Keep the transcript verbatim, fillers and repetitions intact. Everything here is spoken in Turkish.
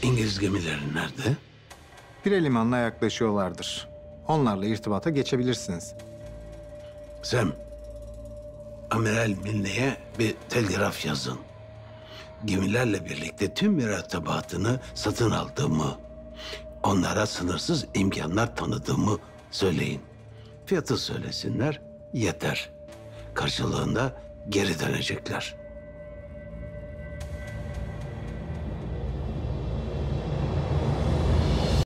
İngiliz gemileri nerede? Pire limanına yaklaşıyorlardır. Onlarla irtibata geçebilirsiniz. Sem, Amiral Milne'ye bir telgraf yazın. Gemilerle birlikte tüm mürettebatını satın aldığımı, onlara sınırsız imkanlar tanıdığımı söyleyin. Fiyatı söylesinler, yeter. Karşılığında geri dönecekler.